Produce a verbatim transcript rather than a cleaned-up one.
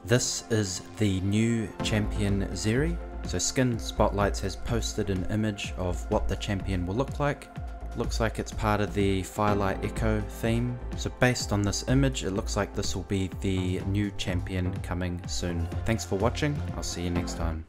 This is the new champion Zeri. So Skin Spotlights has posted an image of what the champion will look like. Looks like it's part of the Firelight Echo theme. So based on this image, it looks like this will be the new champion coming soon. Thanks for watching. I'll see you next time.